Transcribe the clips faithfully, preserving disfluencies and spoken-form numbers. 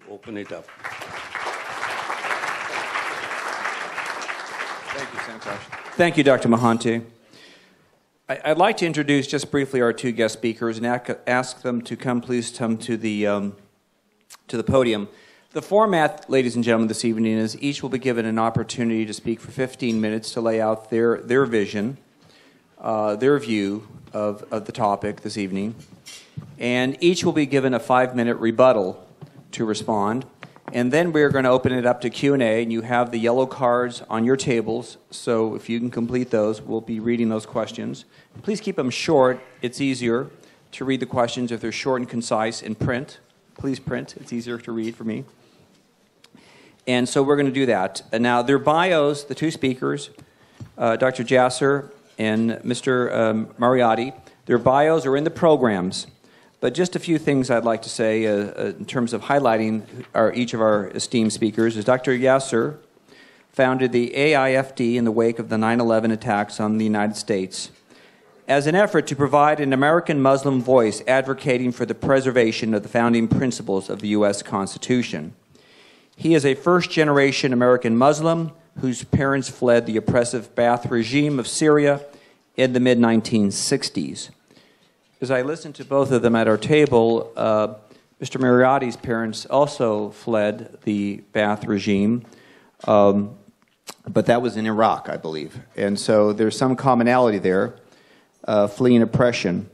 open it up. Thank you, Santosh. Thank you, Doctor Mohanty. I'd like to introduce just briefly our two guest speakers and ask them to come, please come to the, um, to the podium. The format, ladies and gentlemen, this evening is each will be given an opportunity to speak for fifteen minutes to lay out their, their vision, uh, their view of, of the topic this evening. And each will be given a five-minute rebuttal to respond. And then we're going to open it up to Q and A, and you have the yellow cards on your tables, so if you can complete those, we'll be reading those questions. Please keep them short. It's easier to read the questions if they're short and concise in print. Please print. It's easier to read for me. And so we're going to do that. And now, their bios, the two speakers, uh, Doctor Jasser and Mister Um, Marayati, their bios are in the programs. But just a few things I'd like to say uh, uh, in terms of highlighting our, each of our esteemed speakers is Doctor Jasser founded the A I F D in the wake of the nine eleven attacks on the United States as an effort to provide an American Muslim voice advocating for the preservation of the founding principles of the U S Constitution. He is a first-generation American Muslim whose parents fled the oppressive Ba'ath regime of Syria in the mid nineteen sixties. As I listened to both of them at our table, uh, Mister Marayati's parents also fled the Ba'ath regime, um, but that was in Iraq, I believe. And so there's some commonality there, uh, fleeing oppression.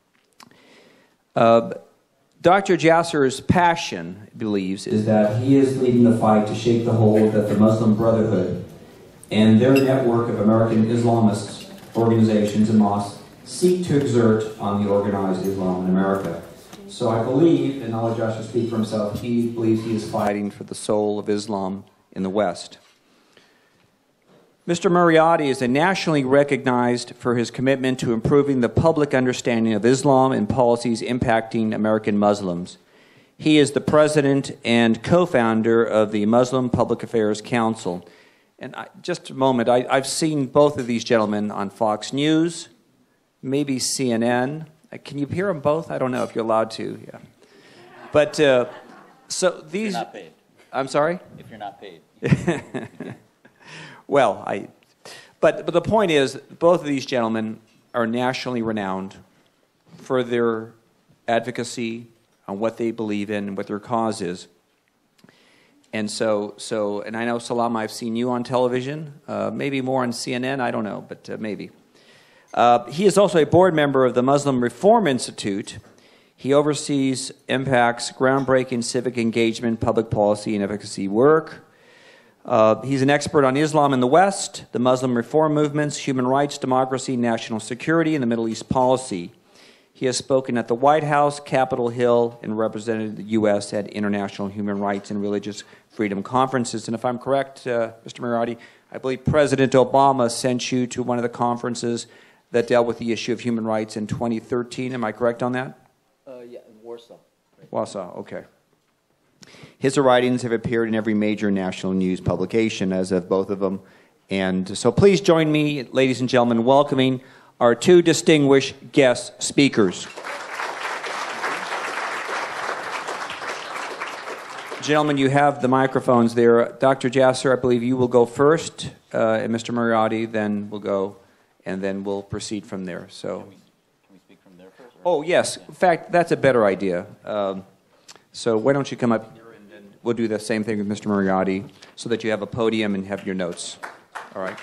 Uh, Doctor Jasser's passion, he believes, is that he is leading the fight to shake the hold that the Muslim Brotherhood and their network of American Islamist organizations and mosques seek to exert on the organized Islam in America. So I believe, and I'll let Joshua speak for himself, he believes he is fighting for the soul of Islam in the West. Mister Marayati is a nationally recognized for his commitment to improving the public understanding of Islam and policies impacting American Muslims. He is the president and co-founder of the Muslim Public Affairs Council. And I, just a moment, I, I've seen both of these gentlemen on Fox News, maybe C N N. Can you hear them both? I don't know if you're allowed to. Yeah. But, uh, so these... If you're not paid. I'm sorry? If you're not paid. Well, I... But, but the point is, both of these gentlemen are nationally renowned for their advocacy on what they believe in and what their cause is. And so, so and I know, Salam, I've seen you on television, uh, maybe more on C N N, I don't know, but uh, maybe. Uh, he is also a board member of the Muslim Reform Institute. He oversees M P A C's groundbreaking civic engagement, public policy, and advocacy work. Uh, he's an expert on Islam in the West, the Muslim reform movements, human rights, democracy, national security, and the Middle East policy. He has spoken at the White House, Capitol Hill, and represented the U S at international human rights and religious freedom conferences. And if I'm correct, uh, Mister Marayati, I believe President Obama sent you to one of the conferences that dealt with the issue of human rights in twenty thirteen. Am I correct on that? Uh, yeah, in Warsaw. Right. Warsaw, okay. His writings have appeared in every major national news publication, as have both of them. And so please join me, ladies and gentlemen, welcoming our two distinguished guest speakers. Gentlemen, you have the microphones there. Doctor Jasser, I believe you will go first, uh, and Mister Marayati then will go, and then we'll proceed from there. So, Can we, can we speak from there first? Or? Oh, yes. Yeah. In fact, that's a better idea. Um, so why don't you come up here, and then we'll do the same thing with Mister Marayati so that you have a podium and have your notes. All right.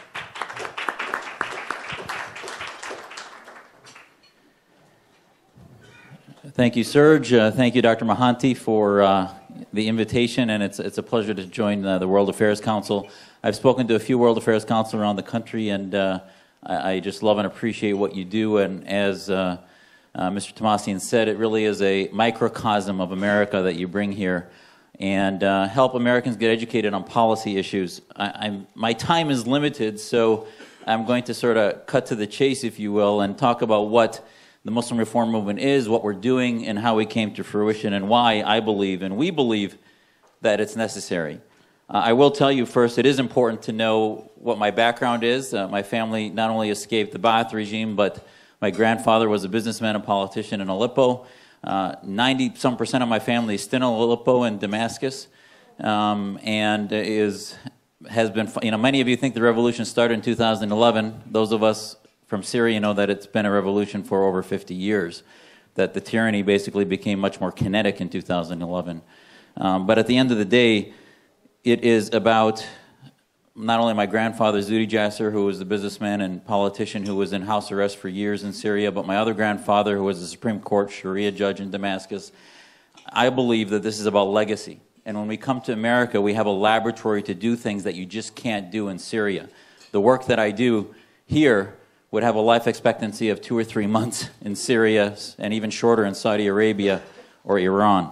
Thank you, Serge. Uh, thank you, Doctor Mohanty, for uh, the invitation, and it's it's a pleasure to join uh, the World Affairs Council. I've spoken to a few World Affairs Council around the country, and uh, I, I just love and appreciate what you do. And as uh, uh, Mister Tomasian said, it really is a microcosm of America that you bring here, and uh, help Americans get educated on policy issues. I, I'm, my time is limited, so I'm going to sort of cut to the chase, if you will, and talk about what the Muslim Reform Movement is, what we're doing, and how we came to fruition, and why I believe, and we believe, that it's necessary. Uh, I will tell you first, it is important to know what my background is. Uh, my family not only escaped the Ba'ath regime, but my grandfather was a businessman and politician in Aleppo. ninety some percent of my family is still in Aleppo and Damascus, um, and is has been. You know, many of you think the revolution started in two thousand eleven. Those of us from Syria know that it's been a revolution for over fifty years. That the tyranny basically became much more kinetic in two thousand eleven. Um, but at the end of the day, it is about not only my grandfather, Zuhdi Jasser, who was the businessman and politician who was in house arrest for years in Syria, but my other grandfather, who was a Supreme Court Sharia judge in Damascus. I believe that this is about legacy. And when we come to America, we have a laboratory to do things that you just can't do in Syria. The work that I do here would have a life expectancy of two or three months in Syria, and even shorter in Saudi Arabia or Iran.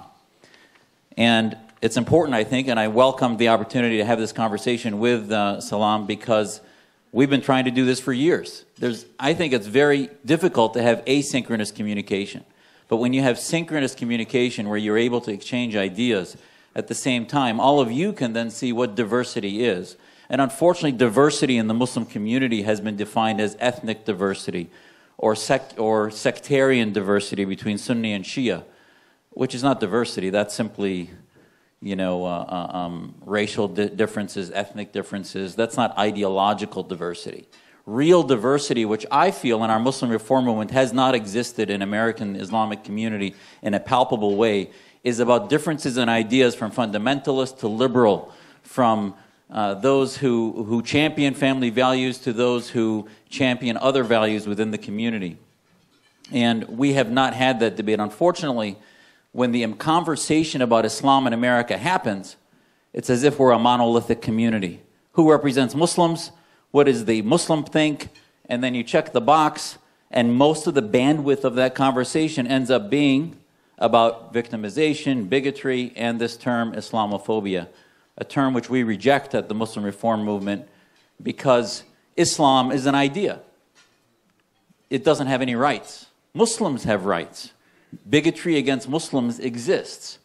And it's important, I think, and I welcome the opportunity to have this conversation with uh, Salam, because we've been trying to do this for years. There's, I think it's very difficult to have asynchronous communication. But when you have synchronous communication where you're able to exchange ideas at the same time, all of you can then see what diversity is. And unfortunately, diversity in the Muslim community has been defined as ethnic diversity or, sect or sectarian diversity between Sunni and Shia, which is not diversity. That's simply, you know, uh, uh, um, racial di differences, ethnic differences. That's not ideological diversity. Real diversity, which I feel in our Muslim reform movement has not existed in American Islamic community in a palpable way, is about differences in ideas from fundamentalist to liberal, from uh, those who, who champion family values to those who champion other values within the community. And we have not had that debate. Unfortunately, when the conversation about Islam in America happens, it's as if we're a monolithic community. Who represents Muslims? What does the Muslim think? And then you check the box, and most of the bandwidth of that conversation ends up being about victimization, bigotry, and this term Islamophobia, a term which we reject at the Muslim Reform Movement because Islam is an idea. It doesn't have any rights. Muslims have rights. Bigotry against Muslims exists.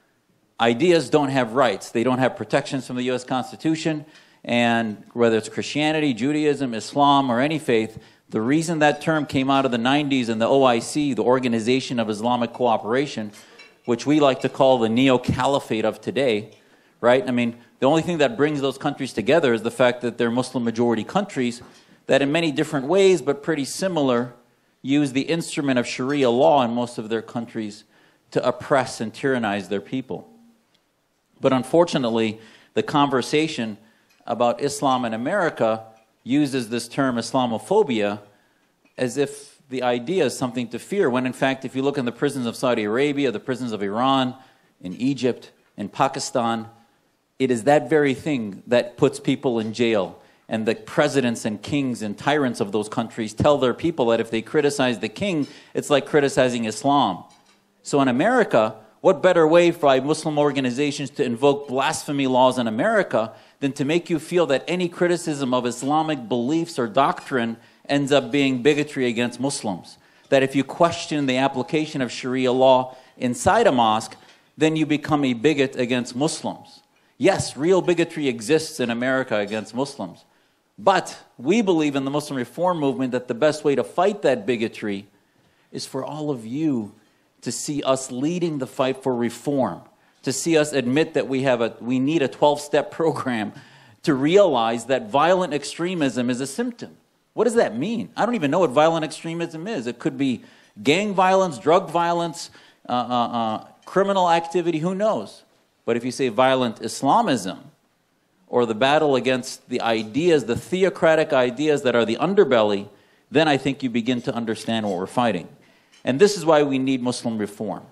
Ideas don't have rights. They don't have protections from the U S Constitution, and whether it's Christianity, Judaism, Islam, or any faith, the reason that term came out of the nineties and the O I C, the Organization of Islamic Cooperation, which we like to call the neo-caliphate of today, right? I mean, the only thing that brings those countries together is the fact that they're Muslim-majority countries that in many different ways, but pretty similar, use the instrument of Sharia law in most of their countries to oppress and tyrannize their people. But unfortunately, the conversation about Islam in America uses this term Islamophobia as if the idea is something to fear, when in fact, if you look in the prisons of Saudi Arabia, the prisons of Iran, in Egypt, in Pakistan, it is that very thing that puts people in jail. And the presidents and kings and tyrants of those countries tell their people that if they criticize the king, it's like criticizing Islam. So in America, what better way for Muslim organizations to invoke blasphemy laws in America than to make you feel that any criticism of Islamic beliefs or doctrine ends up being bigotry against Muslims? That if you question the application of Sharia law inside a mosque, then you become a bigot against Muslims. Yes, real bigotry exists in America against Muslims. But we believe in the Muslim Reform Movement that the best way to fight that bigotry is for all of you to see us leading the fight for reform, to see us admit that we have a we need a twelve-step program to realize that violent extremism is a symptom. What does that mean? I don't even know what violent extremism is. It could be gang violence, drug violence, uh, uh, uh, criminal activity, who knows? But if you say violent Islamism, or the battle against the ideas, the theocratic ideas that are the underbelly, then I think you begin to understand what we're fighting. And this is why we need Muslim reform.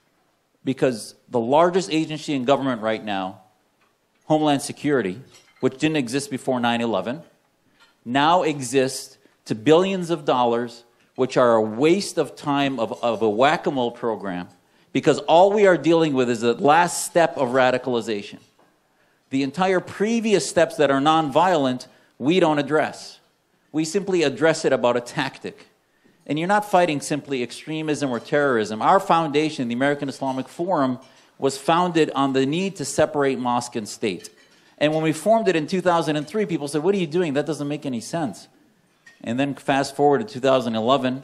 Because the largest agency in government right now, Homeland Security, which didn't exist before nine eleven, now exists to billions of dollars, which are a waste of time of, of a whack-a-mole program, because all we are dealing with is the last step of radicalization. The entire previous steps that are nonviolent, we don't address. We simply address it about a tactic. And you're not fighting simply extremism or terrorism. Our foundation, the American Islamic Forum, was founded on the need to separate mosque and state. And when we formed it in two thousand three, people said, what are you doing? That doesn't make any sense. And then fast forward to two thousand eleven,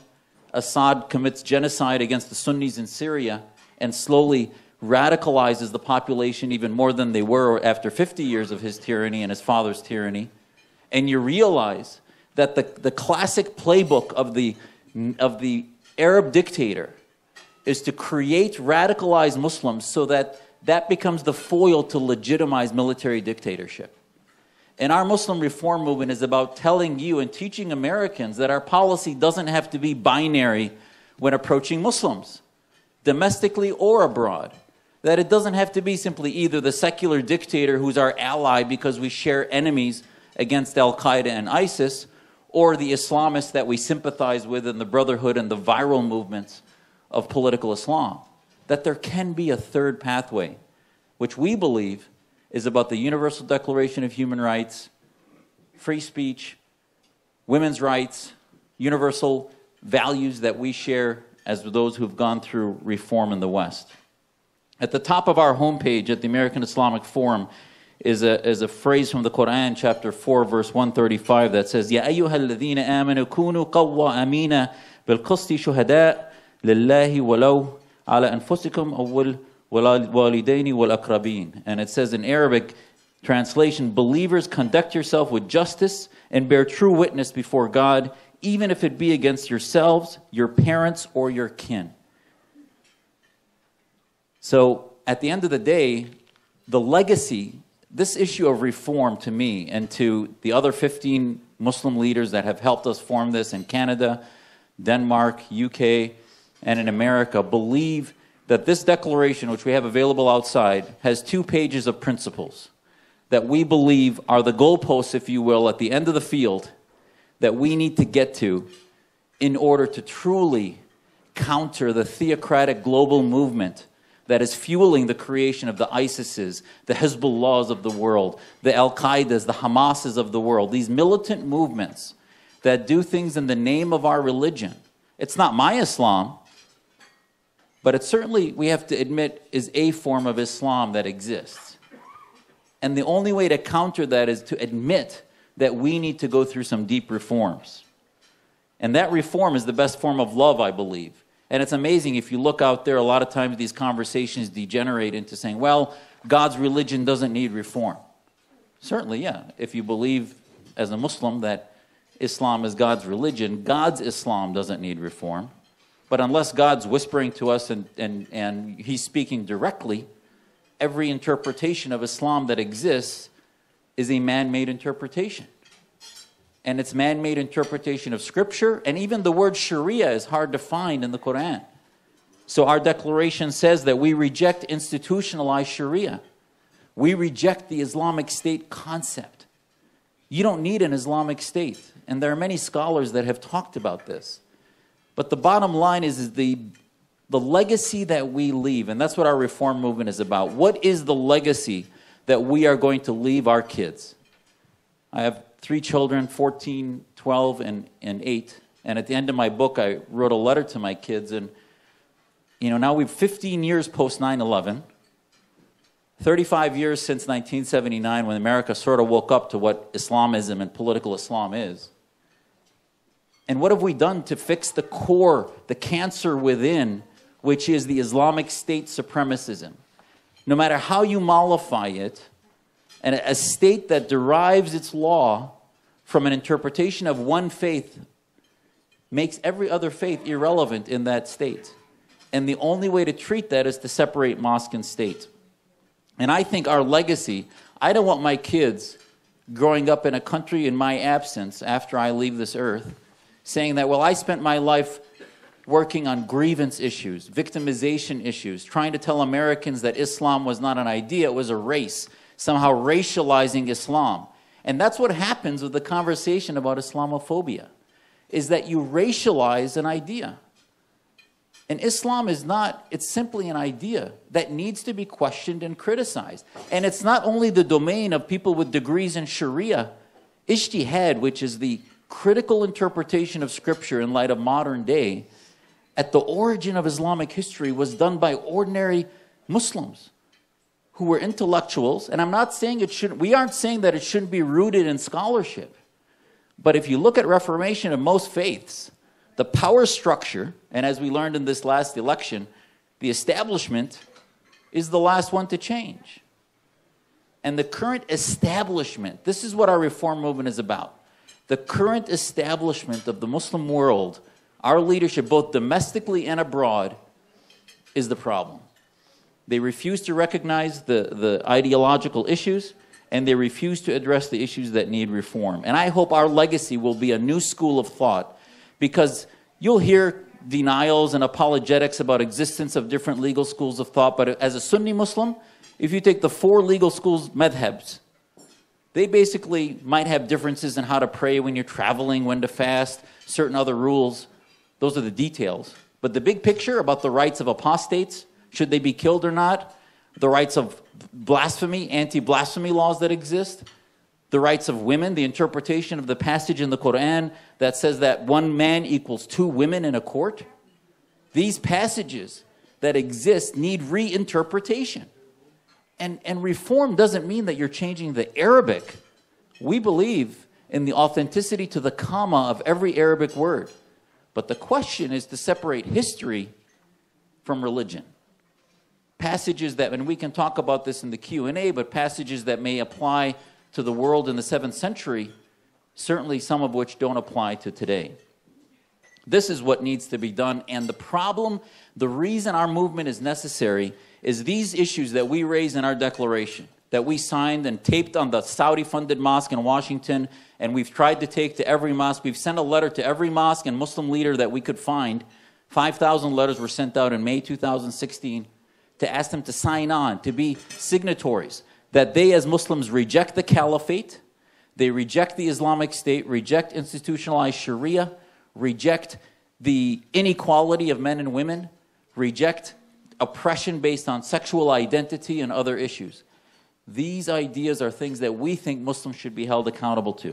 Assad commits genocide against the Sunnis in Syria and slowly radicalizes the population even more than they were after fifty years of his tyranny and his father's tyranny, and you realize that the, the classic playbook of the, of the Arab dictator is to create radicalized Muslims so that that becomes the foil to legitimize military dictatorship. And our Muslim reform movement is about telling you and teaching Americans that our policy doesn't have to be binary when approaching Muslims, domestically or abroad. That it doesn't have to be simply either the secular dictator who's our ally because we share enemies against Al-Qaeda and ISIS, or the Islamists that we sympathize with in the Brotherhood and the viral movements of political Islam. That there can be a third pathway, which we believe is about the Universal Declaration of Human Rights, free speech, women's rights, universal values that we share as those who've gone through reform in the West. At the top of our homepage at the American Islamic Forum is a, is a phrase from the Quran, chapter four, verse one thirty-five, that says, Ya ayyuha alladhina amanu kunu qawwa'amina bil-qisti shuhada' lillahi walau ala anfusikum awwal walidaini wal akrabin. And it says in Arabic translation, believers, conduct yourself with justice and bear true witness before God, even if it be against yourselves, your parents, or your kin. So at the end of the day, the legacy, this issue of reform to me and to the other fifteen Muslim leaders that have helped us form this in Canada, Denmark, U K, and in America, believe that this declaration, which we have available outside, has two pages of principles that we believe are the goalposts, if you will, at the end of the field that we need to get to in order to truly counter the theocratic global movement that is fueling the creation of the ISISes, the Hezbollahs of the world, the Al-Qaedas, the Hamases of the world, these militant movements that do things in the name of our religion. It's not my Islam, but it certainly, we have to admit, is a form of Islam that exists. And the only way to counter that is to admit that we need to go through some deep reforms. And that reform is the best form of love, I believe. And it's amazing, if you look out there, a lot of times these conversations degenerate into saying, well, God's religion doesn't need reform. Certainly, yeah. If you believe as a Muslim that Islam is God's religion, God's Islam doesn't need reform. But unless God's whispering to us and, and, and He's speaking directly, every interpretation of Islam that exists is a man-made interpretation. And it's man-made interpretation of Scripture, and even the word Sharia is hard to find in the Quran. So our declaration says that we reject institutionalized Sharia. We reject the Islamic State concept. You don't need an Islamic State, and there are many scholars that have talked about this. But the bottom line is, is the, the legacy that we leave, and that's what our reform movement is about. What is the legacy that we are going to leave our kids? I have three children, fourteen, twelve, and, and eight. And at the end of my book, I wrote a letter to my kids. And, you know, now we've fifteen years post nine eleven, thirty-five years since nineteen seventy-nine, when America sort of woke up to what Islamism and political Islam is. And what have we done to fix the core, the cancer within, which is the Islamic State supremacism? No matter how you mollify it, and a state that derives its law from an interpretation of one faith makes every other faith irrelevant in that state. And the only way to treat that is to separate mosque and state. And I think our legacy, I don't want my kids growing up in a country in my absence after I leave this earth, saying that, well, I spent my life working on grievance issues, victimization issues, trying to tell Americans that Islam was not an idea, it was a race, somehow racializing Islam. And that's what happens with the conversation about Islamophobia, is that you racialize an idea. And Islam is not, it's simply an idea that needs to be questioned and criticized. And it's not only the domain of people with degrees in Sharia, ijtihad, which is the critical interpretation of Scripture in light of modern day, at the origin of Islamic history was done by ordinary Muslims who were intellectuals. And I'm not saying it shouldn't, we aren't saying that it shouldn't be rooted in scholarship. But if you look at Reformation of most faiths, The power structure, and as we learned in this last election, the establishment is the last one to change. And the current establishment, this is what our reform movement is about. The current establishment of the Muslim world, our leadership, both domestically and abroad, is the problem. They refuse to recognize the, the ideological issues, and they refuse to address the issues that need reform. And I hope our legacy will be a new school of thought, because you'll hear denials and apologetics about existence of different legal schools of thought, but as a Sunni Muslim, if you take the four legal schools, madhabs, they basically might have differences in how to pray when you're traveling, when to fast, certain other rules. Those are the details. But the big picture about the rights of apostates, should they be killed or not, the rights of blasphemy, anti-blasphemy laws that exist, the rights of women, the interpretation of the passage in the Quran that says that one man equals two women in a court. These passages that exist need reinterpretation. And, and reform doesn't mean that you're changing the Arabic. We believe in the authenticity to the comma of every Arabic word. But the question is to separate history from religion. Passages that, and we can talk about this in the Q and A, but passages that may apply to the world in the seventh century, certainly some of which don't apply to today. This is what needs to be done, and the problem, the reason our movement is necessary is these issues that we raised in our declaration, that we signed and taped on the Saudi-funded mosque in Washington, and we've tried to take to every mosque. We've sent a letter to every mosque and Muslim leader that we could find. five thousand letters were sent out in May two thousand sixteen to ask them to sign on, to be signatories, that they as Muslims reject the caliphate, they reject the Islamic State, reject institutionalized Sharia, reject the inequality of men and women, reject oppression based on sexual identity and other issues. These ideas are things that we think Muslims should be held accountable to.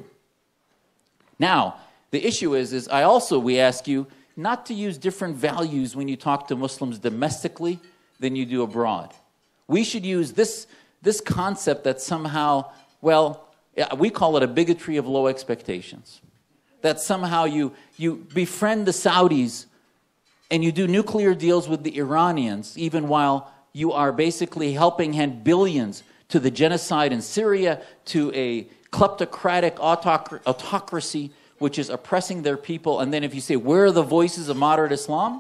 Now, the issue is, is I also, we ask you not to use different values when you talk to Muslims domestically than you do abroad. We should use this, this concept that somehow, well, we call it a bigotry of low expectations. That somehow you, you befriend the Saudis and you do nuclear deals with the Iranians, even while you are basically helping hand billions to the genocide in Syria, to a kleptocratic autoc autocracy which is oppressing their people. And then if you say, where are the voices of moderate Islam?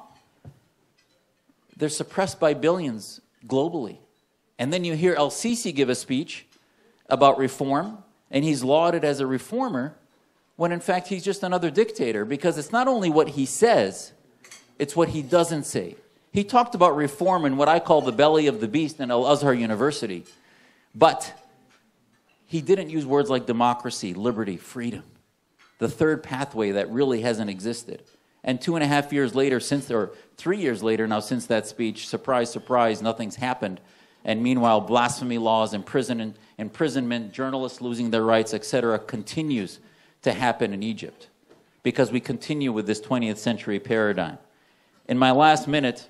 They're suppressed by billions globally. And then you hear al-Sisi give a speech about reform, and he's lauded as a reformer, when in fact he's just another dictator, because it's not only what he says, it's what he doesn't say. He talked about reform in what I call the belly of the beast in Al-Azhar University, but he didn't use words like democracy, liberty, freedom, the third pathway that really hasn't existed. And two and a half years later, since, or three years later now since that speech, surprise, surprise, nothing's happened. And meanwhile, blasphemy laws, imprisonment, imprisonment, journalists losing their rights, et cetera, continues to happen in Egypt because we continue with this twentieth century paradigm. In my last minute,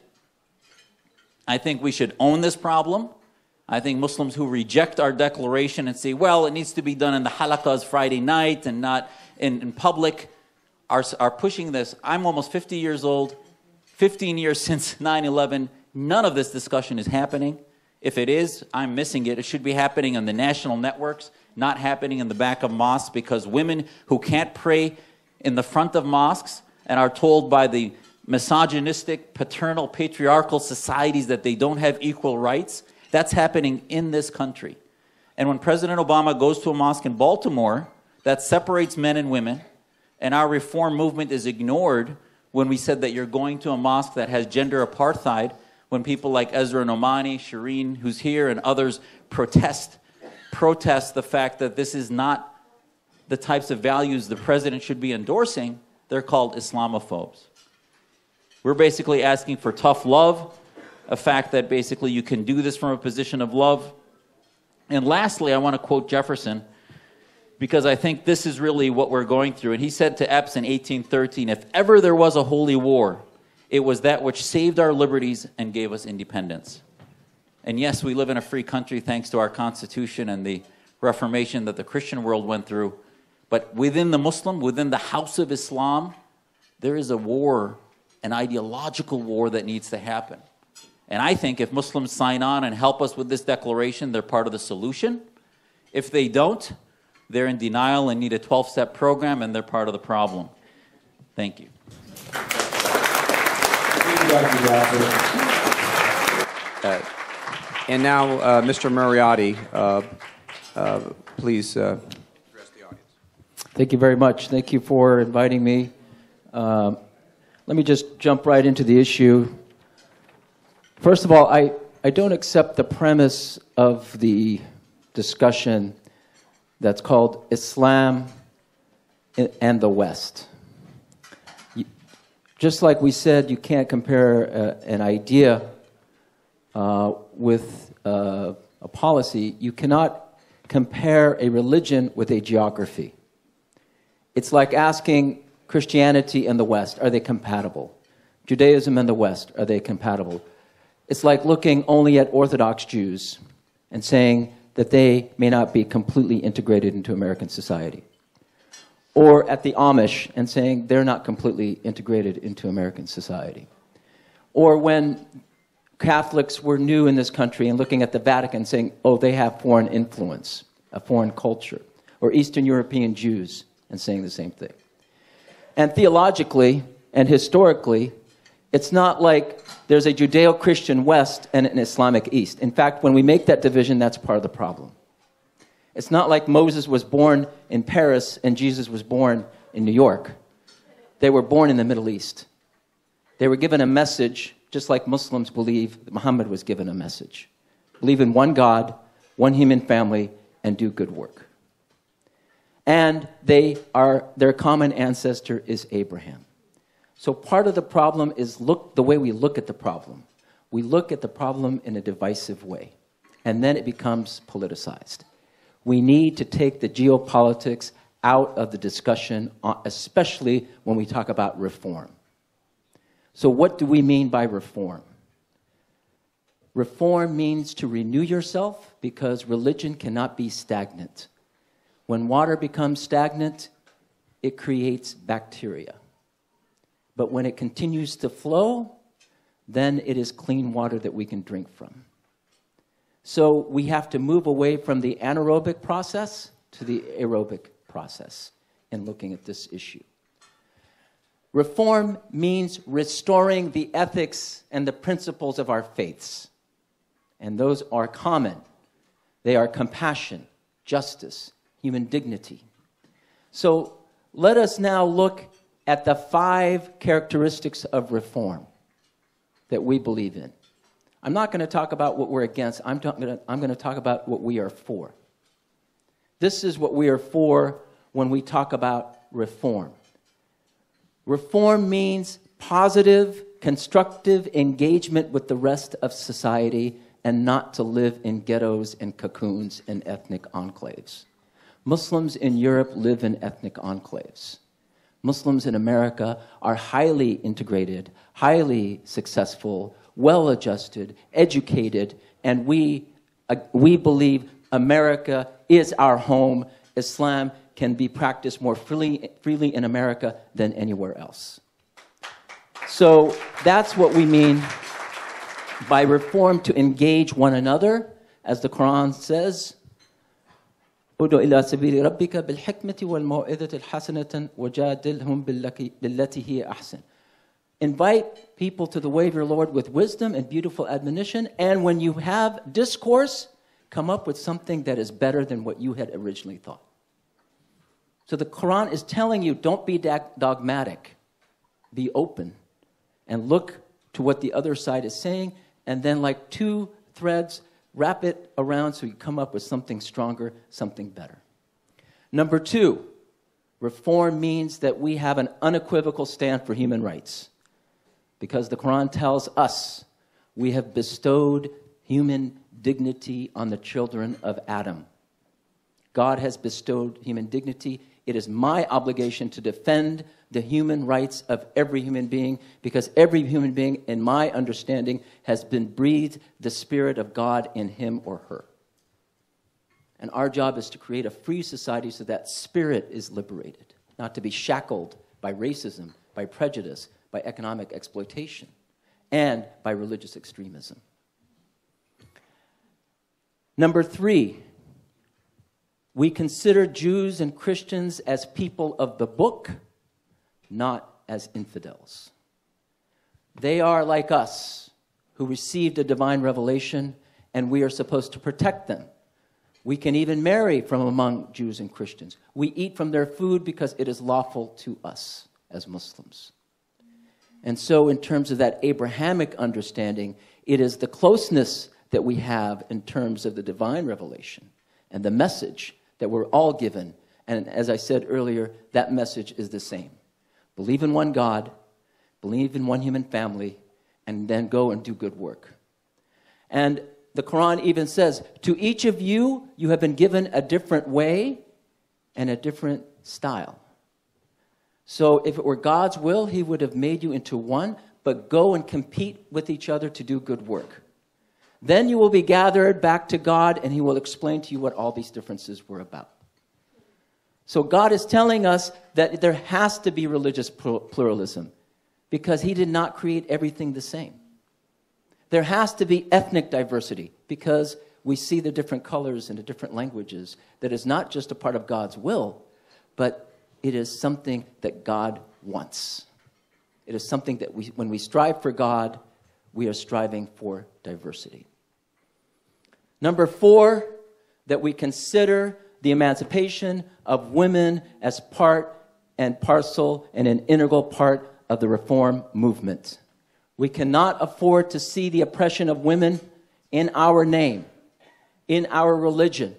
I think we should own this problem. I think Muslims who reject our declaration and say, well, it needs to be done in the halaqas Friday night and not in, in public, are, are pushing this. I'm almost fifty years old, fifteen years since nine eleven. None of this discussion is happening. If it is, I'm missing it. It should be happening on the national networks, not happening in the back of mosques, because women who can't pray in the front of mosques and are told by the misogynistic, paternal, patriarchal societies that they don't have equal rights, that's happening in this country. And when President Obama goes to a mosque in Baltimore that separates men and women, and our reform movement is ignored when we said that you're going to a mosque that has gender apartheid, when people like Ezra Nomani, Shireen, who's here, and others protest, protest the fact that this is not the types of values the president should be endorsing, they're called Islamophobes. We're basically asking for tough love, a fact that basically you can do this from a position of love. And lastly, I want to quote Jefferson, because I think this is really what we're going through. And he said to Epps in eighteen thirteen, if ever there was a holy war, it was that which saved our liberties and gave us independence. And yes, we live in a free country thanks to our Constitution and the Reformation that the Christian world went through. But within the Muslim, within the house of Islam, There is a war, an ideological war that needs to happen. And I think if Muslims sign on and help us with this declaration, they're part of the solution. If they don't, they're in denial and need a twelve-step program, and they're part of the problem. Thank you. Thank you, Doctor Jasser. Uh, and now, uh, Mister Marayati, uh, uh, please uh, address the audience. Thank you very much. Thank you for inviting me. Um, let me just jump right into the issue. First of all, I, I don't accept the premise of the discussion that's called Islam and the West. Just like we said, you can't compare uh, an idea uh, with uh, a policy. You cannot compare a religion with a geography. It's like asking Christianity and the West, are they compatible? Judaism and the West, are they compatible? It's like looking only at Orthodox Jews and saying that they may not be completely integrated into American society. Or at the Amish and saying they're not completely integrated into American society. Or when Catholics were new in this country and looking at the Vatican saying, oh, they have foreign influence, a foreign culture. Or Eastern European Jews and saying the same thing. And theologically and historically, it's not like there's a Judeo-Christian West and an Islamic East. In fact, when we make that division, that's part of the problem. It's not like Moses was born in Paris and Jesus was born in New York. They were born in the Middle East. They were given a message, just like Muslims believe that Muhammad was given a message. Believe in one God, one human family, and do good work. And they are, their common ancestor is Abraham. So part of the problem is look the way we look at the problem. We look at the problem in a divisive way, and then it becomes politicized. We need to take the geopolitics out of the discussion, especially when we talk about reform. So what do we mean by reform? Reform means to renew yourself because religion cannot be stagnant. When water becomes stagnant, it creates bacteria. But when it continues to flow, then it is clean water that we can drink from. So we have to move away from the anaerobic process to the aerobic process in looking at this issue. Reform means restoring the ethics and the principles of our faiths. And those are common. They are compassion, justice, human dignity. So let us now look at the five characteristics of reform that we believe in. I'm not going to talk about what we're against. I'm, gonna, I'm going to talk about what we are for. This is what we are for when we talk about reform. Reform means positive, constructive engagement with the rest of society and not to live in ghettos and cocoons and ethnic enclaves. Muslims in Europe live in ethnic enclaves. Muslims in America are highly integrated, highly successful, well-adjusted, educated, and we, uh, we believe America is our home. Islam can be practiced more freely, freely in America than anywhere else. So that's what we mean by reform, to engage one another, as the Quran says, ادع إلى سبيل ربك بالحكمة والموعظة الحسنة وجادلهم بالتي هي أحسن. Invite people to the way of your Lord with wisdom and beautiful admonition, and when you have discourse, come up with something that is better than what you had originally thought. So the Quran is telling you, don't be dogmatic. Be open and look to what the other side is saying, and then like two threads, wrap it around so you come up with something stronger, something better. Number two, reform means that we have an unequivocal stand for human rights. Because the Quran tells us we have bestowed human dignity on the children of Adam. God has bestowed human dignity. It is my obligation to defend the human rights of every human being, because every human being, in my understanding, has been breathed the Spirit of God in him or her. And our job is to create a free society so that spirit is liberated, not to be shackled by racism, by prejudice, by economic exploitation, and by religious extremism. Number three, we consider Jews and Christians as people of the book, not as infidels. They are like us, who received a divine revelation, and we are supposed to protect them. We can even marry from among Jews and Christians. We eat from their food because it is lawful to us as Muslims. And so in terms of that Abrahamic understanding, it is the closeness that we have in terms of the divine revelation and the message that we're all given. And as I said earlier, that message is the same. Believe in one God, believe in one human family, and then go and do good work. And the Quran even says, to each of you, you have been given a different way and a different style. So if it were God's will, he would have made you into one, but go and compete with each other to do good work. Then you will be gathered back to God, and he will explain to you what all these differences were about. So God is telling us that there has to be religious pluralism, because he did not create everything the same. There has to be ethnic diversity, because we see the different colors and the different languages. That is not just a part of God's will, but it is something that God wants. It is something that we, when we strive for God, we are striving for diversity. Number four, that we consider the emancipation of women as part and parcel and an integral part of the reform movement. We cannot afford to see the oppression of women in our name, in our religion,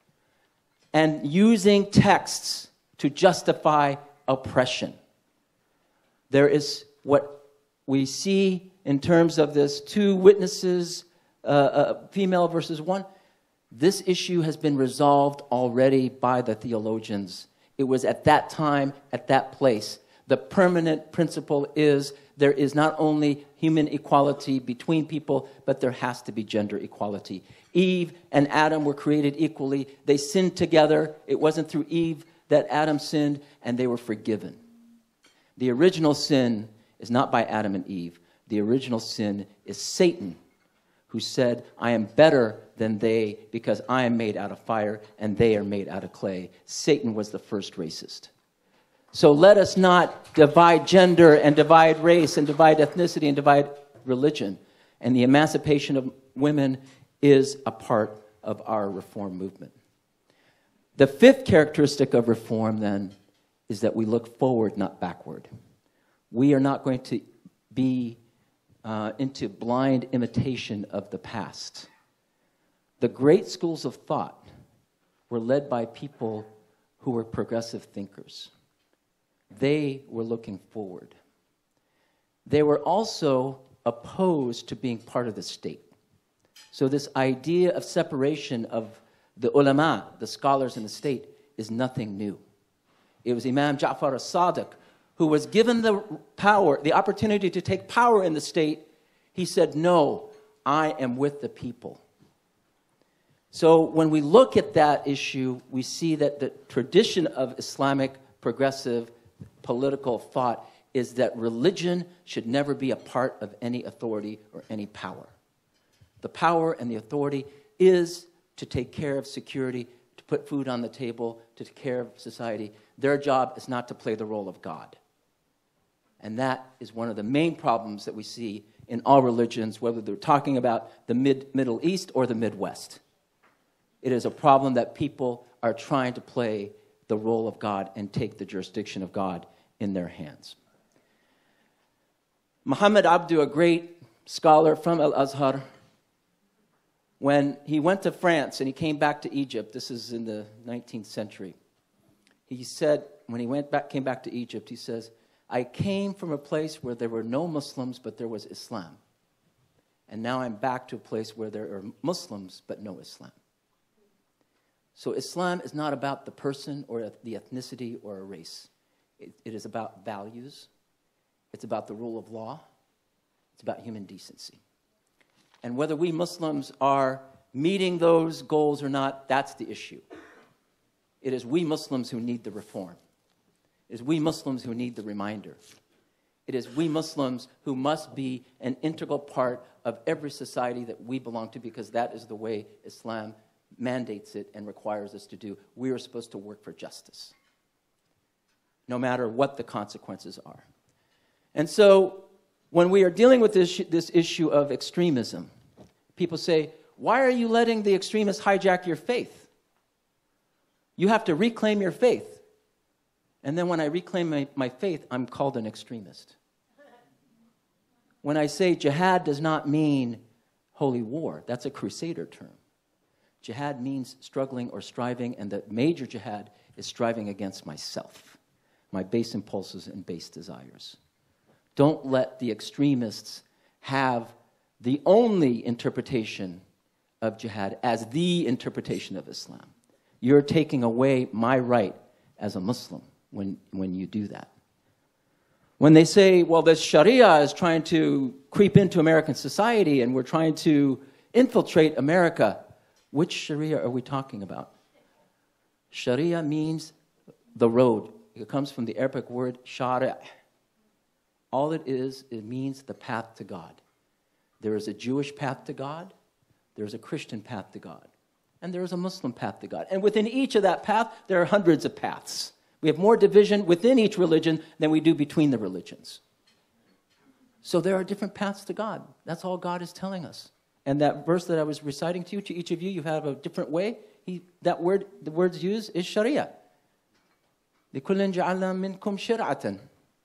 and using texts to justify oppression. There is what we see in terms of this two witnesses, uh, uh, female versus one. This issue has been resolved already by the theologians. It was at that time, at that place. The permanent principle is there is not only human equality between people, but there has to be gender equality. Eve and Adam were created equally. They sinned together. It wasn't through Eve that Adam sinned, and they were forgiven. The original sin is not by Adam and Eve. The original sin is Satan, who said, I am better than they because I am made out of fire and they are made out of clay. Satan was the first racist. So let us not divide gender and divide race and divide ethnicity and divide religion. And the emancipation of women is a part of our reform movement. The fifth characteristic of reform, then, is that we look forward, not backward. We are not going to be uh, into blind imitation of the past. The great schools of thought were led by people who were progressive thinkers. They were looking forward. They were also opposed to being part of the state. So this idea of separation of the ulama, the scholars in the state, is nothing new. It was Imam Ja'far as-Sadiq who was given the power, the opportunity to take power in the state. He said, no, I am with the people. So when we look at that issue, we see that the tradition of Islamic progressive political thought is that religion should never be a part of any authority or any power. The power and the authority is to take care of security, to put food on the table, to take care of society. Their job is not to play the role of God. And that is one of the main problems that we see in all religions, whether they're talking about the mid Middle East or the Midwest. It is a problem that people are trying to play the role of God and take the jurisdiction of God in their hands. Muhammad Abdu, a great scholar from Al-Azhar, when he went to France and he came back to Egypt, this is in the nineteenth century, he said, when he went back, came back to Egypt, he says, I came from a place where there were no Muslims, but there was Islam. And now I'm back to a place where there are Muslims, but no Islam. So Islam is not about the person or the ethnicity or a race. It, it is about values. It's about the rule of law. It's about human decency. And whether we Muslims are meeting those goals or not, that's the issue. It is we Muslims who need the reform. It is we Muslims who need the reminder. It is we Muslims who must be an integral part of every society that we belong to, because that is the way Islam mandates it and requires us to do. We are supposed to work for justice, no matter what the consequences are. And so when we are dealing with this, this issue of extremism, people say, why are you letting the extremists hijack your faith? You have to reclaim your faith. And then when I reclaim my, my faith, I'm called an extremist. When I say jihad does not mean holy war, that's a crusader term. Jihad means struggling or striving, and the major jihad is striving against myself, my base impulses and base desires. Don't let the extremists have the only interpretation of jihad as the interpretation of Islam. You're taking away my right as a Muslim when, when you do that. When they say, well, this Sharia is trying to creep into American society and we're trying to infiltrate America, which Sharia are we talking about? Sharia means the road. It comes from the Arabic word shari'. All it is, it means the path to God. There is a Jewish path to God, there is a Christian path to God, and there is a Muslim path to God. And within each of that path, there are hundreds of paths. We have more division within each religion than we do between the religions. So there are different paths to God. That's all God is telling us. And that verse that I was reciting to you, to each of you, you have a different way. He, that word, the words used is Sharia. لِكُلٍّ جَعَلْنَا مِنْكُمْ شِرْعَةً.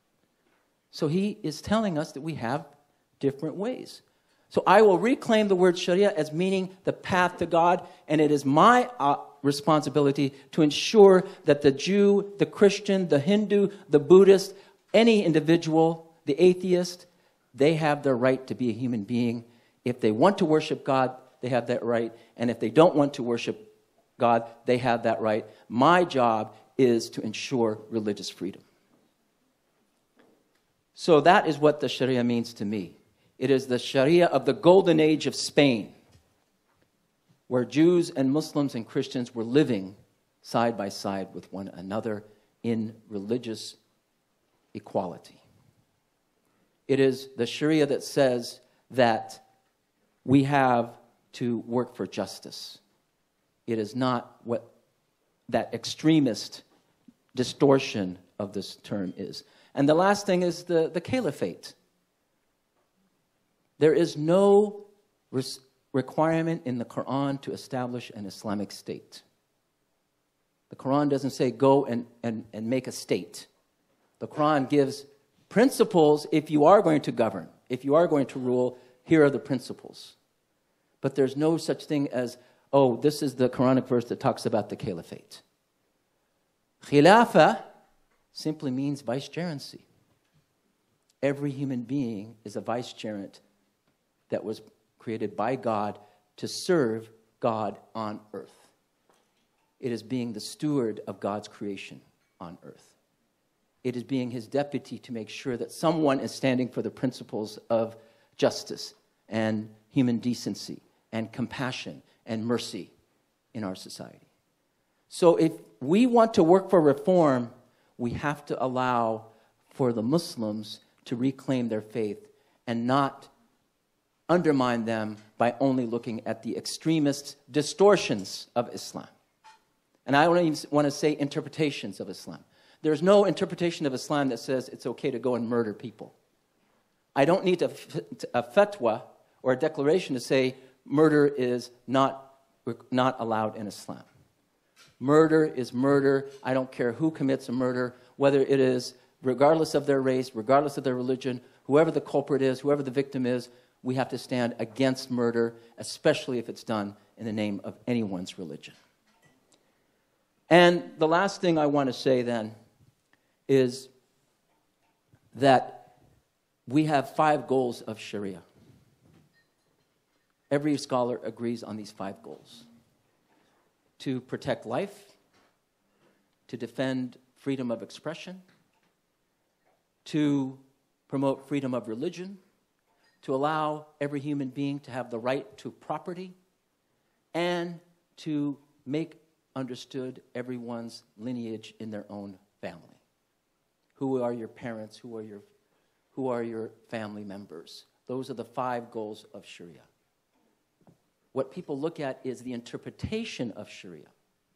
So he is telling us that we have different ways. So I will reclaim the word Sharia as meaning the path to God, and it is my uh, responsibility to ensure that the Jew, the Christian, the Hindu, the Buddhist, any individual, the atheist, they have their right to be a human being. If they want to worship God, they have that right. And if they don't want to worship God, they have that right. My job is to ensure religious freedom. So that is what the Sharia means to me. It is the Sharia of the golden age of Spain, where Jews and Muslims and Christians were living side by side with one another in religious equality. It is the Sharia that says that we have to work for justice. It is not what that extremist distortion of this term is. And the last thing is the, the caliphate. There is no res- requirement in the Quran to establish an Islamic state. The Quran doesn't say go and, and, and make a state. The Quran gives principles if you are going to govern, if you are going to rule, here are the principles. But there's no such thing as, oh, this is the Quranic verse that talks about the caliphate. Khilafah simply means vicegerency. Every human being is a vicegerent that was created by God to serve God on earth. It is being the steward of God's creation on earth. It is being his deputy to make sure that someone is standing for the principles of justice and human decency and compassion and mercy in our society. So if we want to work for reform, we have to allow for the Muslims to reclaim their faith and not undermine them by only looking at the extremist distortions of Islam. And I don't even want to say interpretations of Islam. There's no interpretation of Islam that says it's okay to go and murder people. I don't need a, a fatwa or a declaration to say murder is not, not allowed in Islam. Murder is murder. I don't care who commits a murder, whether it is regardless of their race, regardless of their religion, whoever the culprit is, whoever the victim is, we have to stand against murder, especially if it's done in the name of anyone's religion. And the last thing I want to say then is that we have five goals of Sharia. Every scholar agrees on these five goals. To protect life, to defend freedom of expression, to promote freedom of religion, to allow every human being to have the right to property, and to make understood everyone's lineage in their own family. Who are your parents? Who are your, who are your family members. Those are the five goals of Sharia. What people look at is the interpretation of Sharia.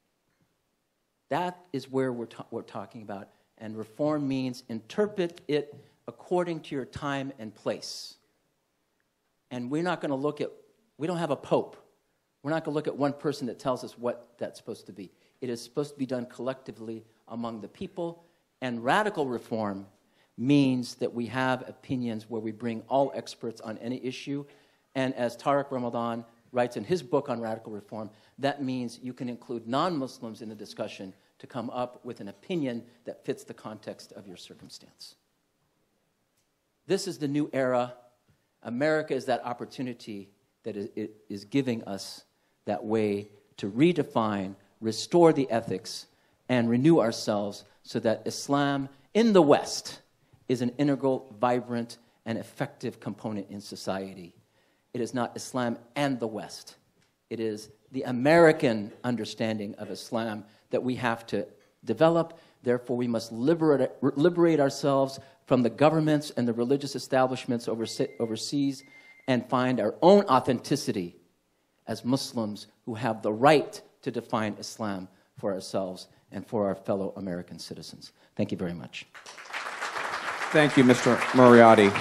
That is where we're, ta- we're talking about. And reform means interpret it according to your time and place. And we're not going to look at, we don't have a pope. We're not going to look at one person that tells us what that's supposed to be. It is supposed to be done collectively among the people. And radical reform means that we have opinions where we bring all experts on any issue. And as Tariq Ramadan writes in his book on radical reform, that means you can include non-Muslims in the discussion to come up with an opinion that fits the context of your circumstance. This is the new era. America is that opportunity that it is giving us that way to redefine, restore the ethics, and renew ourselves so that Islam in the West is an integral, vibrant, and effective component in society. It is not Islam and the West. It is the American understanding of Islam that we have to develop. Therefore, we must liberate, liberate ourselves from the governments and the religious establishments overseas and find our own authenticity as Muslims who have the right to define Islam for ourselves and for our fellow American citizens. Thank you very much. Thank you, Mister Marayati.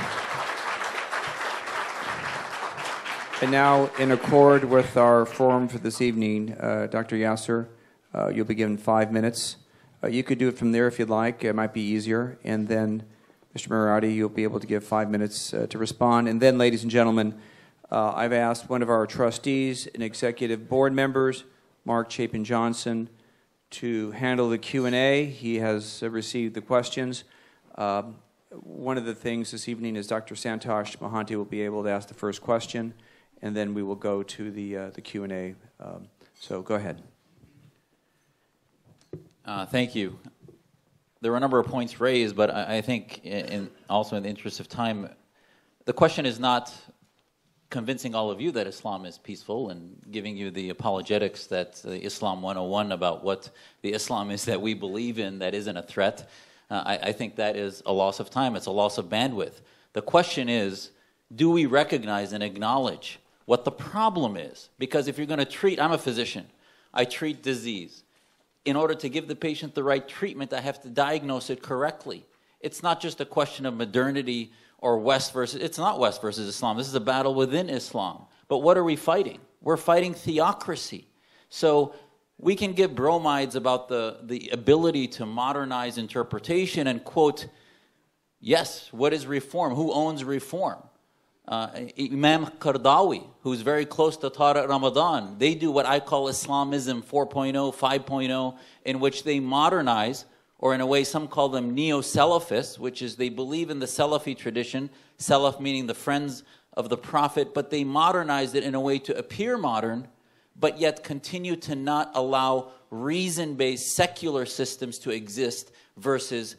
And now, in accord with our forum for this evening, uh, Doctor Jasser, uh, you'll be given five minutes. Uh, you could do it from there if you'd like. It might be easier. And then, Mister Marayati, you'll be able to give five minutes uh, to respond. And then, ladies and gentlemen, uh, I've asked one of our trustees and executive board members, Mark Chapin-Johnson, to handle the Q and A. He has uh, received the questions. Uh, one of the things this evening is Doctor Santosh Mohanty will be able to ask the first question, and then we will go to the, uh, the Q and A. Um, so go ahead. Uh, thank you. There were a number of points raised, but I, I think in, in also in the interest of time, the question is not convincing all of you that Islam is peaceful and giving you the apologetics that uh, Islam one oh one about what the Islam is that we believe in that isn't a threat. Uh, I, I think that is a loss of time. It's a loss of bandwidth. The question is, do we recognize and acknowledge what the problem is? Because if you're going to treat, I'm a physician, I treat disease. In order to give the patient the right treatment, I have to diagnose it correctly. It's not just a question of modernity or West versus, it's not West versus Islam. This is a battle within Islam. But what are we fighting? We're fighting theocracy. So we can give bromides about the, the ability to modernize interpretation and quote, yes, what is reform? Who owns reform? Uh, Imam Qardawi, who's very close to Tariq Ramadan, they do what I call Islamism four point oh, five point oh, in which they modernize, or in a way some call them neo-Salafists, which is they believe in the Salafi tradition, Salaf meaning the friends of the Prophet, but they modernized it in a way to appear modern, but yet continue to not allow reason-based secular systems to exist versus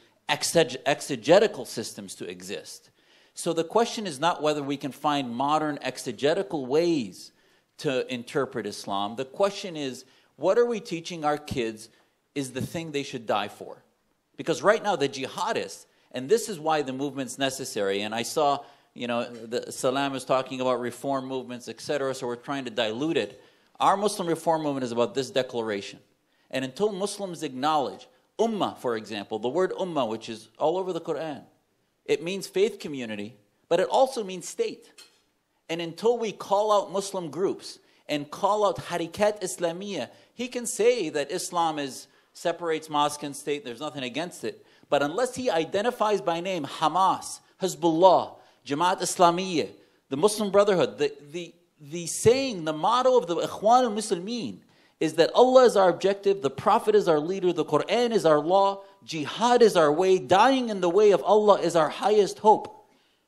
exegetical systems to exist. So the question is not whether we can find modern exegetical ways to interpret Islam. The question is, what are we teaching our kids is the thing they should die for? Because right now the jihadists, and this is why the movement's necessary, and I saw, you know, the Salam is talking about reform movements, et cetera, so we're trying to dilute it. Our Muslim reform movement is about this declaration. And until Muslims acknowledge, ummah, for example, the word ummah, which is all over the Quran, it means faith community, but it also means state. And until we call out Muslim groups and call out Harikat Islamiyya, he can say that Islam is separates mosque and state, there's nothing against it. But unless he identifies by name Hamas, Hezbollah, Jamaat Islamiyya, the Muslim Brotherhood, the, the, the saying, the motto of the Ikhwan al-Muslimin is that Allah is our objective, the Prophet is our leader, the Quran is our law, jihad is our way, dying in the way of Allah is our highest hope.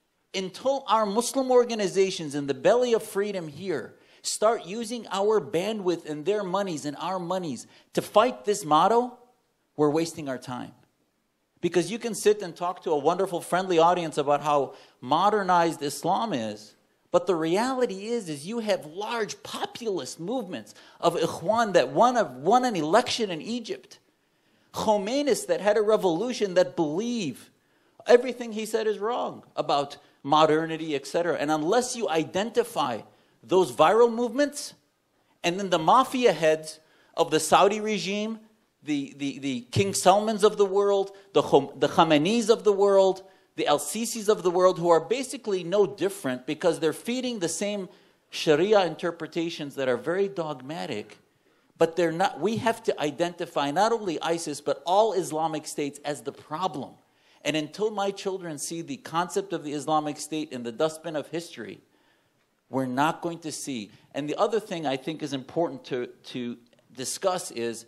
Until our Muslim organizations in the belly of freedom here start using our bandwidth and their monies and our monies to fight this motto, we're wasting our time. Because you can sit and talk to a wonderful, friendly audience about how modernized Islam is, but the reality is, is you have large populist movements of Ikhwan that won, a, won an election in Egypt. Khomeinis that had a revolution that believe Everything he said is wrong about modernity, et cetera. And unless you identify those viral movements, and then the mafia heads of the Saudi regime, the, the, the King Salmans of the world, the, the Khameneis of the world, the al-Sisis of the world, who are basically no different because they're feeding the same Sharia interpretations that are very dogmatic, but they're not. We have to identify not only ISIS, but all Islamic states as the problem. And until my children see the concept of the Islamic State in the dustbin of history, we're not going to see. And the other thing I think is important to, to discuss is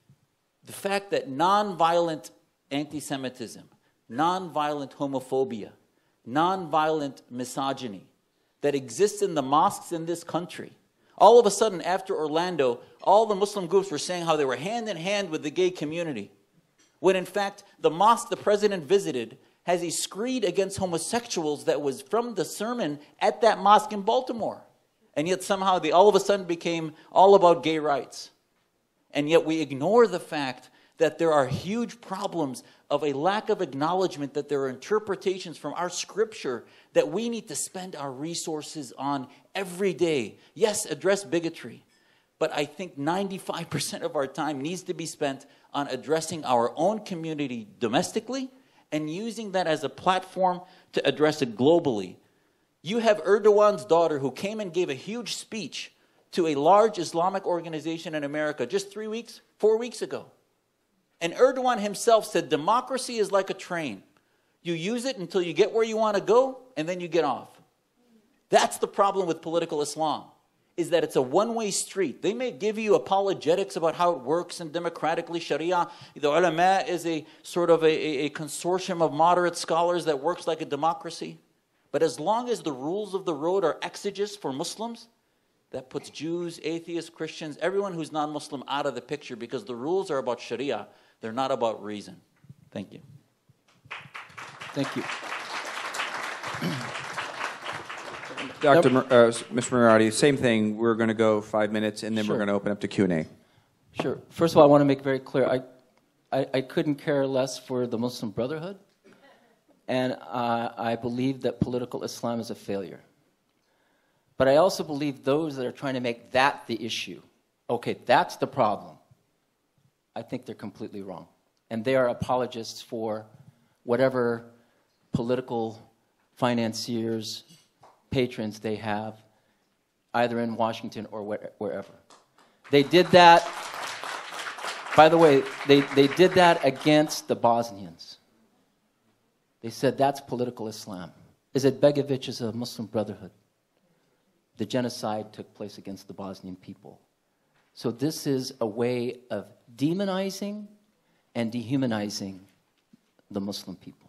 the fact that nonviolent anti-Semitism, nonviolent homophobia, nonviolent misogyny that exists in the mosques in this country, all of a sudden after Orlando, all the Muslim groups were saying how they were hand in hand with the gay community. When in fact, the mosque the president visited has a screed against homosexuals that was from the sermon at that mosque in Baltimore. And yet somehow they all of a sudden became all about gay rights. And yet we ignore the fact that there are huge problems of a lack of acknowledgement that there are interpretations from our scripture that we need to spend our resources on every day. Yes, address bigotry. But I think ninety-five percent of our time needs to be spent on addressing our own community domestically and using that as a platform to address it globally. You have Erdogan's daughter who came and gave a huge speech to a large Islamic organization in America just three weeks, four weeks ago. And Erdogan himself said, democracy is like a train. You use it until you get where you want to go, and then you get off. That's the problem with political Islam, is that it's a one-way street. They may give you apologetics about how it works and democratically Sharia. The ulama is a sort of a, a, a consortium of moderate scholars that works like a democracy. But as long as the rules of the road are exegesis for Muslims, that puts Jews, atheists, Christians, everyone who's non-Muslim out of the picture because the rules are about Sharia. They're not about reason. Thank you. Thank you. Doctor Mur- uh, Mister Marayati, same thing. We're going to go five minutes, and then Sure. we're going to open up to Q and A. Sure. First of all, I want to make very clear, I, I, I couldn't care less for the Muslim Brotherhood, and uh, I believe that political Islam is a failure. But I also believe those that are trying to make that the issue, okay, that's the problem, I think they're completely wrong. And they are apologists for whatever political financiers, patrons they have, either in Washington or where, wherever. They did that, by the way, they, they did that against the Bosnians. They said that's political Islam. Izetbegovic is a Muslim Brotherhood. The genocide took place against the Bosnian people. So this is a way of demonizing and dehumanizing the Muslim people.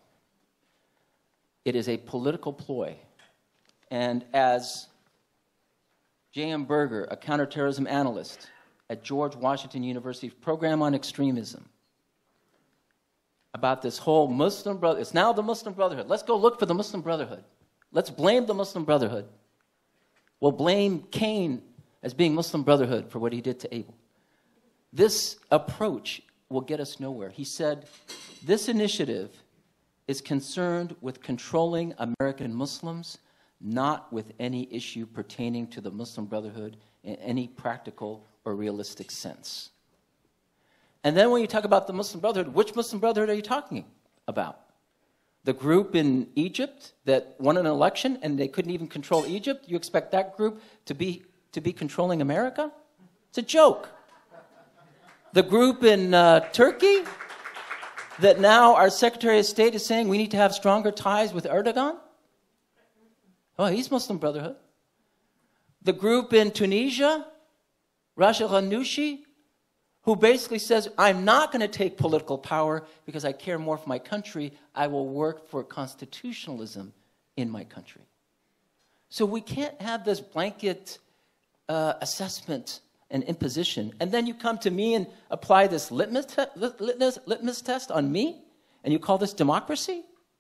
It is a political ploy. And as J M Berger, a counterterrorism analyst at George Washington University's program on extremism, about this whole Muslim brother, it's now the Muslim Brotherhood. Let's go look for the Muslim Brotherhood. Let's blame the Muslim Brotherhood. We'll blame Cain as being Muslim Brotherhood for what he did to Abel. This approach will get us nowhere. He said, this initiative is concerned with controlling American Muslims, not with any issue pertaining to the Muslim Brotherhood in any practical or realistic sense. And then when you talk about the Muslim Brotherhood, which Muslim Brotherhood are you talking about? The group in Egypt that won an election and they couldn't even control Egypt? You expect that group to be, to be controlling America? It's a joke. The group in uh, Turkey that now our Secretary of State is saying we need to have stronger ties with Erdogan? Oh, he's Muslim Brotherhood. The group in Tunisia, Rashid Ghannouchi, who basically says, I'm not going to take political power because I care more for my country. I will work for constitutionalism in my country. So we can't have this blanket uh, assessment and imposition. And then you come to me and apply this litmus, te- litmus, litmus test on me, and you call this democracy?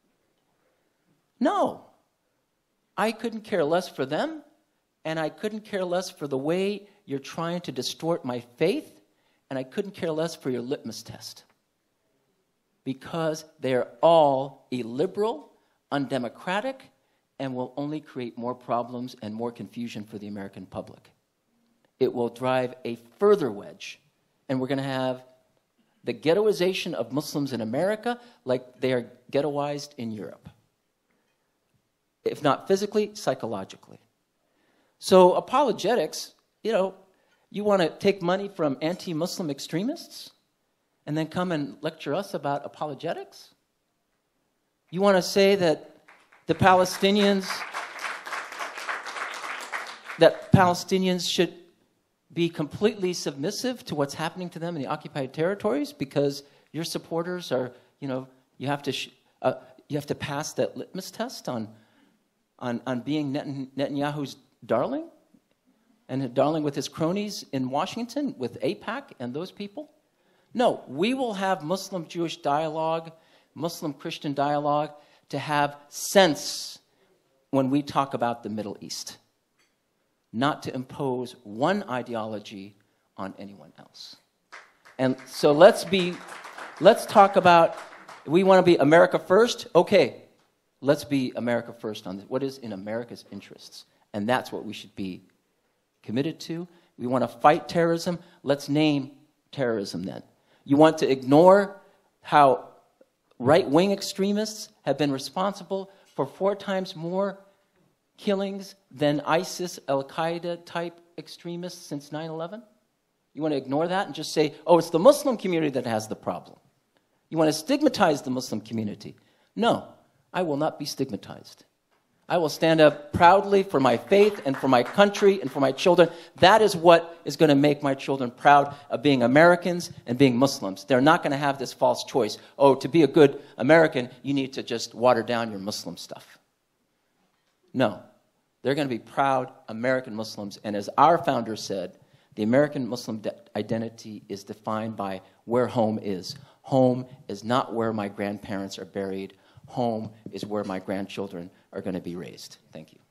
No. I couldn't care less for them, and I couldn't care less for the way you're trying to distort my faith, and I couldn't care less for your litmus test. because they're all illiberal, undemocratic, and will only create more problems and more confusion for the American public. It will drive a further wedge, and we're going to have the ghettoization of Muslims in America like they are ghettoized in Europe. If not physically, psychologically. So apologetics, you know, you want to take money from anti-Muslim extremists and then come and lecture us about apologetics? You want to say that the Palestinians, that Palestinians should be completely submissive to what's happening to them in the occupied territories because your supporters are, you know, you have to, sh uh, you have to pass that litmus test on, on, on being Net Netanyahu's darling, and darling with his cronies in Washington, with A PAC and those people? No, we will have Muslim-Jewish dialogue, Muslim-Christian dialogue, to have sense when we talk about the Middle East, not to impose one ideology on anyone else. And so let's be, let's talk about, we want to be America first? Okay, let's be America first on this. What is in America's interests? And that's what we should be committed to. We want to fight terrorism. Let's name terrorism then. You want to ignore how right-wing extremists have been responsible for four times more killings than ISIS, Al-Qaeda type extremists since nine eleven? You want to ignore that and just say, oh, it's the Muslim community that has the problem. You want to stigmatize the Muslim community. No, I will not be stigmatized. I will stand up proudly for my faith and for my country and for my children. That is what is going to make my children proud of being Americans and being Muslims. They're not going to have this false choice. Oh, to be a good American, you need to just water down your Muslim stuff. No. They're going to be proud American Muslims. And as our founder said, the American Muslim identity is defined by where home is. Home is not where my grandparents are buried. Home is where my grandchildren are going to be raised. Thank you.